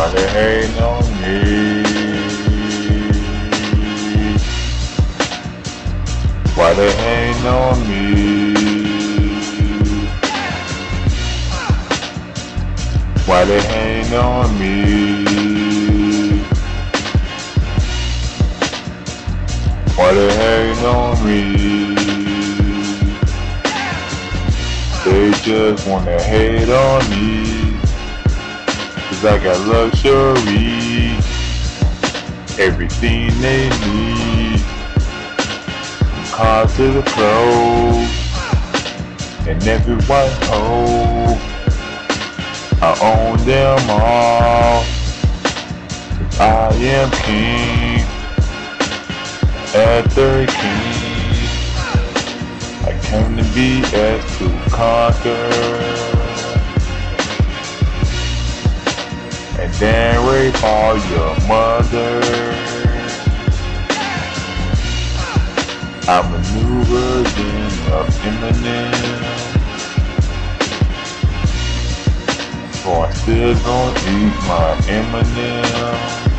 Why they hating on me? Why they hating on me? Why they hating on me? Why they hating on me? They just wanna hate on me, 'cause I got luxury, everything they need, from cars to the clothes, and every white hoe. I own them all, 'cause I am king, after king. I came to be as to conquer, and then rape all your mother. I'm a new version of Eminem, so I still gon' eat my Eminem.